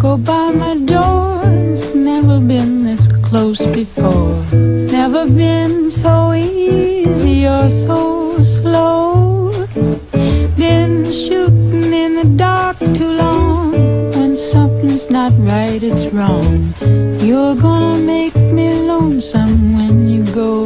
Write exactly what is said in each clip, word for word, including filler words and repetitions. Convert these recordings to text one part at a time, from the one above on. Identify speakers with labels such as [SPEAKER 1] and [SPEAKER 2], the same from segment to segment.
[SPEAKER 1] go by my door. It's never been this close before. Never been so easy or so slow. Been shooting in the dark too long. When something's not right, it's wrong. You're gonna make me lonesome when you go.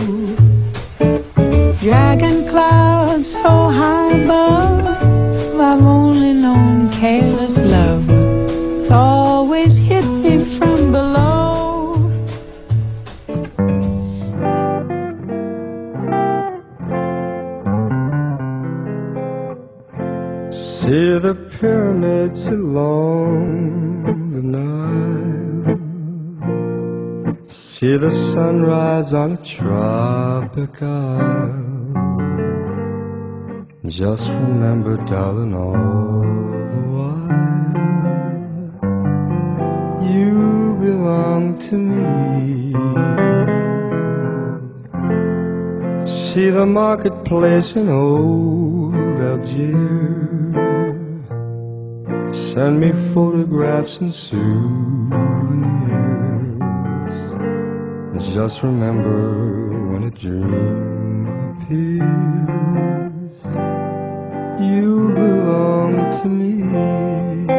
[SPEAKER 1] Dragging clouds so high above, I've only known careless love. It's always hit me from below.
[SPEAKER 2] See the pyramids along the Nile. See the sunrise on a tropic isle. Just remember, darling, all the while you belong to me. See the marketplace in old Algiers. Send me photographs and souvenirs. Just remember, when a dream appears, you belong to me.